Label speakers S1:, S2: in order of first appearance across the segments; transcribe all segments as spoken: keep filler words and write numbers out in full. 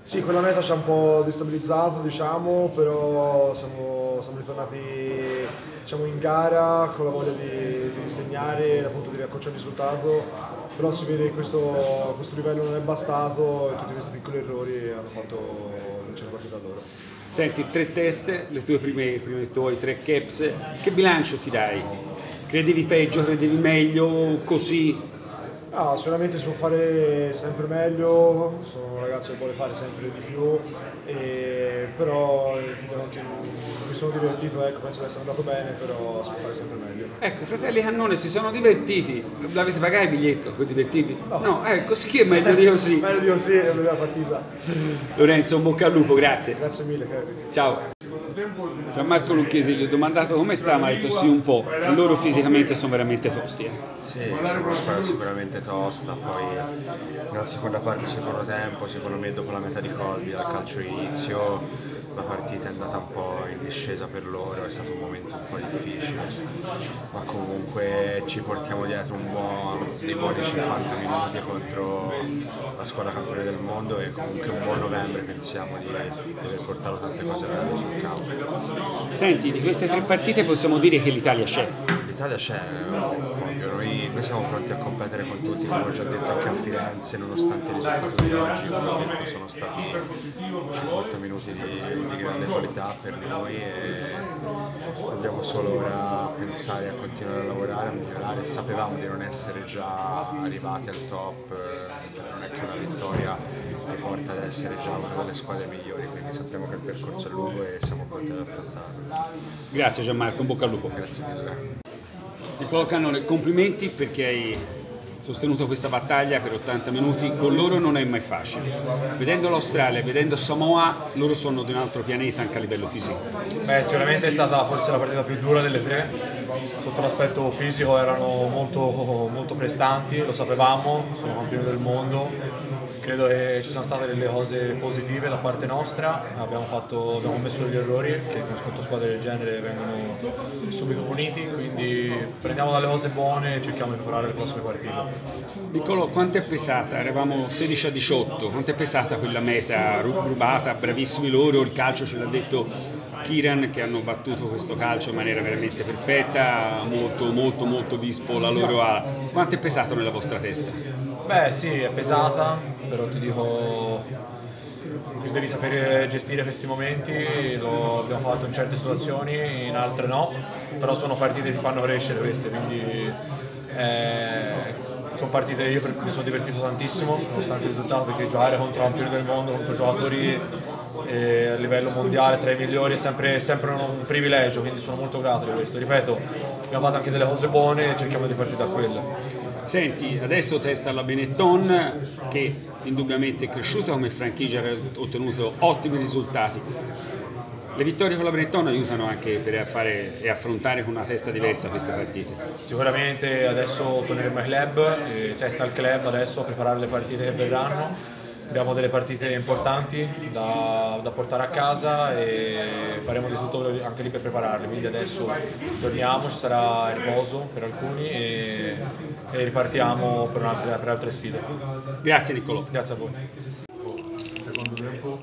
S1: Sì, quella meta ci ha un po' destabilizzato, diciamo, però siamo, siamo ritornati diciamo, in gara con la voglia di, di disegnare, appunto di riaccorciare il risultato, però si vede che questo, questo livello non è bastato e tutti questi piccoli errori hanno fatto vincere la partita a loro.
S2: Senti, tre teste, le tue prime, i primi tuoi tre caps, che bilancio ti dai? Credevi peggio, credevi meglio, così?
S1: Ah, sicuramente si può fare sempre meglio, sono un ragazzo che vuole fare sempre di più, e, però in fin dei conti non mi sono divertito, ecco, penso di essere andato bene, però si può fare sempre meglio.
S2: Ecco, i fratelli Cannone si sono divertiti, l'avete pagato il biglietto per divertirvi?
S1: No,
S2: no ecco, sì che è meglio di così.
S1: Meglio di così, è la partita.
S2: Lorenzo, un bocca al lupo, grazie.
S1: Grazie mille, Kevin.
S2: Ciao. Gianmarco Lucchesi, gli ho domandato come sta, ma ha detto sì un po', loro fisicamente sono veramente tosti. Eh.
S3: Sì, siamo una squadra sicuramente tosta, poi nella seconda parte del secondo tempo, secondo me dopo la metà di Colby al calcio inizio, la partita è andata un po' in discesa per loro, è stato un momento un po' difficile, ma comunque ci portiamo dietro un buon, dei buoni cinquanta minuti contro la squadra campione del mondo e comunque un buon novembre pensiamo di, di aver portato tante cose belle sul campo.
S2: Senti, di queste tre partite possiamo dire che l'Italia c'è.
S3: L'Italia c'è, ovvio, noi, noi siamo pronti a competere con tutti, come ho già detto anche a Firenze, nonostante il risultato di oggi, come ho detto sono stati cinquanta minuti di, di grande qualità per noi e dobbiamo solo ora pensare a continuare a lavorare, a migliorare. Sapevamo di non essere già arrivati al top, cioè non è che una vittoria ti porta ad essere già una delle squadre migliori, quindi sappiamo che il percorso è lungo e siamo pronti ad affrontarlo.
S2: Grazie Gianmarco, un bocca al lupo.
S3: Grazie mille.
S2: Niccolò Cannone, complimenti perché hai sostenuto questa battaglia per ottanta minuti, con loro non è mai facile. Vedendo l'Australia, vedendo Samoa, loro sono di un altro pianeta anche a livello fisico.
S4: Beh, sicuramente è stata forse la partita più dura delle tre, sotto l'aspetto fisico erano molto, molto prestanti, lo sapevamo, sono campioni del mondo. Credo che ci siano state delle cose positive da parte nostra, abbiamo, fatto, abbiamo commesso degli errori che contro squadre del genere vengono subito puniti, quindi prendiamo dalle cose buone e cerchiamo di imparare le prossime partite.
S2: Niccolò, quanto è pesata? Eravamo sedici a diciotto, quanto è pesata quella meta rubata? Bravissimi loro, il calcio ce l'ha detto Kiran che hanno battuto questo calcio in maniera veramente perfetta, molto molto molto vispo la loro ala. Quanto è pesato nella vostra testa?
S4: Beh sì, è pesata, però ti dico, devi sapere gestire questi momenti, lo abbiamo fatto in certe situazioni, in altre no, però sono partite che ti fanno crescere queste, quindi eh, sono partite, io mi sono divertito tantissimo, nonostante il risultato, perché giocare contro campioni del mondo, contro giocatori eh, a livello mondiale tra i migliori è sempre, è sempre un privilegio, quindi sono molto grato di questo. Ripeto, abbiamo fatto anche delle cose buone e cerchiamo di partire da quelle.
S2: Senti, adesso testa la Benetton che indubbiamente è cresciuta come franchigia, ha ottenuto ottimi risultati. Le vittorie con la Benetton aiutano anche per fare e affrontare con una testa diversa queste partite.
S4: Sicuramente adesso torneremo ai club, eh, testa al club adesso a preparare le partite che verranno. Abbiamo delle partite importanti da, da portare a casa e faremo di tutto anche lì per prepararle, quindi adesso torniamo, ci sarà il riposo per alcuni e, e ripartiamo per, altre, per altre sfide.
S2: Grazie Niccolò.
S4: Grazie a voi.
S5: Secondo tempo?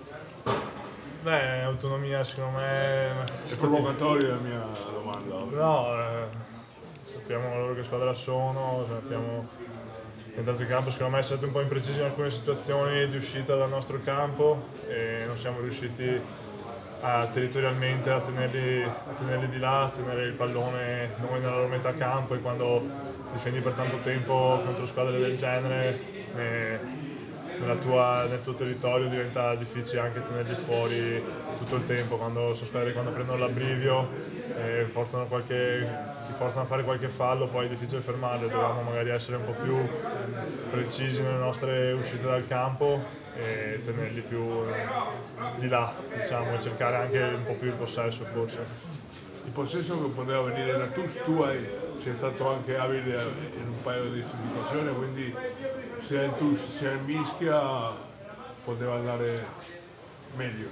S6: Beh, autonomia secondo me...
S5: È provocatoria la mia domanda.
S6: No, eh, sappiamo loro che squadra sono, sappiamo... Intanto il campo secondo me è stato un po' impreciso in alcune situazioni di uscita dal nostro campo e non siamo riusciti a, territorialmente a tenerli, a tenerli di là, a tenere il pallone noi nella loro metà campo, e quando difendi per tanto tempo contro squadre del genere eh, nella tua, nel tuo territorio diventa difficile anche tenerli fuori tutto il tempo. Quando sono squadre quando prendono l'abbrivio eh, forzano qualche ti forzano a fare qualche fallo, poi è difficile fermarli. Dobbiamo magari essere un po' più precisi nelle nostre uscite dal campo e tenerli più di là, diciamo, e cercare anche un po' più il possesso forse.
S5: Il possesso che poteva venire da tu, tu hai, sei stato anche abile in un paio di situazioni, quindi sia il tu sia il Mischia poteva andare meglio.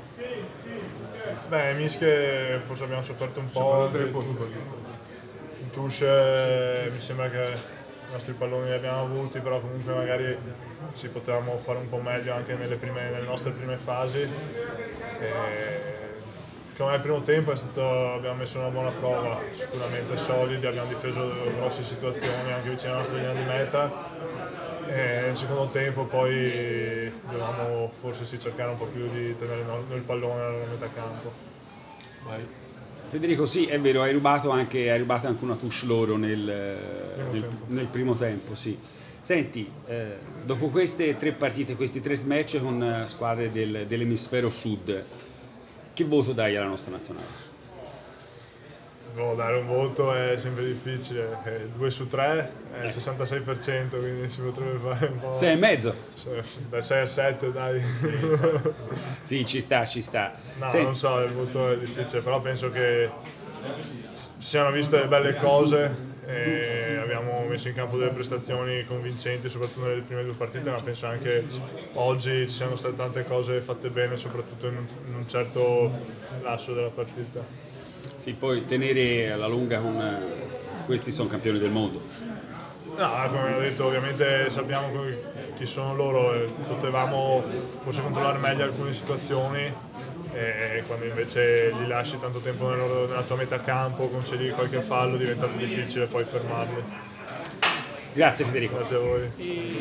S6: Beh, Mischia forse abbiamo sofferto un po'.
S5: In
S6: Touche mi sembra che i nostri palloni li abbiamo avuti, però comunque magari ci potevamo fare un po' meglio anche nelle, prime, nelle nostre prime fasi. E come il primo tempo è stato, abbiamo messo una buona prova, sicuramente solidi, abbiamo difeso grosse situazioni anche vicino alla nostra linea di meta. E nel secondo tempo poi dovevamo forse sì, cercare un po' più di tenere noi il pallone alla metà campo.
S2: Vai. Federico, sì, è vero, hai rubato anche, hai rubato anche una touche loro nel primo, nel, tempo. Nel primo tempo. Sì. Senti, eh, dopo queste tre partite, questi tre match con squadre del, dell'emisfero sud, che voto dai alla nostra nazionale?
S6: No, dare un voto è sempre difficile, due su tre è il sessantasei per cento, quindi si potrebbe fare un po'...
S2: sei e mezzo?
S6: Dai sei a sette, dai.
S2: Sì, ci sta, ci sta.
S6: No,
S2: Senti.
S6: Non so, il voto è difficile, però penso che si siano viste delle belle cose e abbiamo messo in campo delle prestazioni convincenti, soprattutto nelle prime due partite, ma penso anche oggi ci siano state tante cose fatte bene, soprattutto in un, in un certo lasso della partita.
S2: Sì, poi tenere alla lunga con questi sono campioni del mondo.
S6: No, come ho detto, ovviamente sappiamo chi sono loro, e potevamo forse controllare meglio alcune situazioni e quando invece li lasci tanto tempo nel loro, nella tua metà campo, concedi qualche fallo, diventa difficile poi fermarli.
S2: Grazie Federico.
S6: Grazie a voi.